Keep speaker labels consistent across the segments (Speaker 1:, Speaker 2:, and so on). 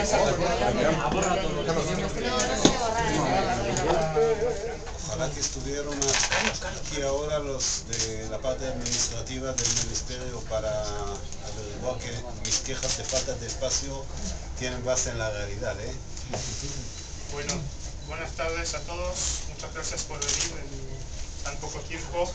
Speaker 1: Ojalá que estuvieron aquí ahora los de la parte administrativa del ministerio para averiguar que mis quejas de falta de espacio tienen base en la realidad, ¿eh?
Speaker 2: Bueno, buenas tardes a todos. Muchas gracias por venir en tan poco tiempo.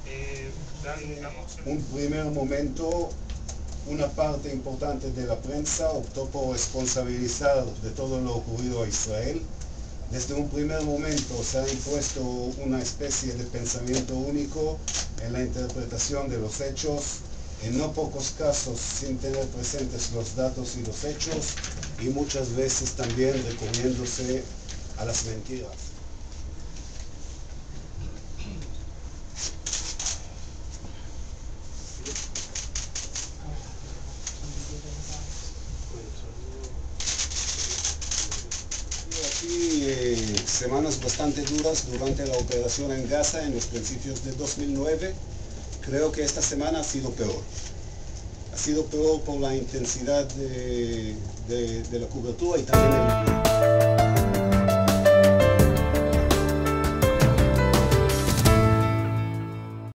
Speaker 1: Un primer momento, una parte importante de la prensa optó por responsabilizar de todo lo ocurrido a Israel. Desde un primer momento se ha impuesto una especie de pensamiento único en la interpretación de los hechos, en no pocos casos sin tener presentes los datos y los hechos, y muchas veces también recurriéndose a las mentiras. Semanas bastante duras durante la operación en Gaza en los principios de 2009. Creo que esta semana ha sido peor. Ha sido peor por la intensidad de la cobertura y también el